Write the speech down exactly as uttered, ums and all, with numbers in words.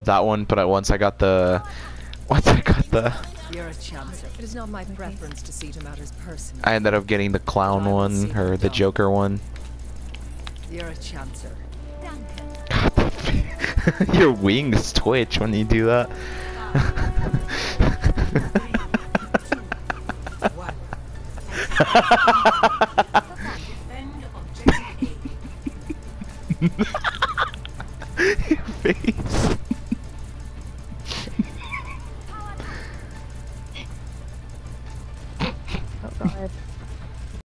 that one, but at once I got the once I got the You're a chancer. It is not my preference to see to matters personally. I ended up getting the clown one or the Joker one. You're a chancer. God, the your wings twitch when you do that. Your face.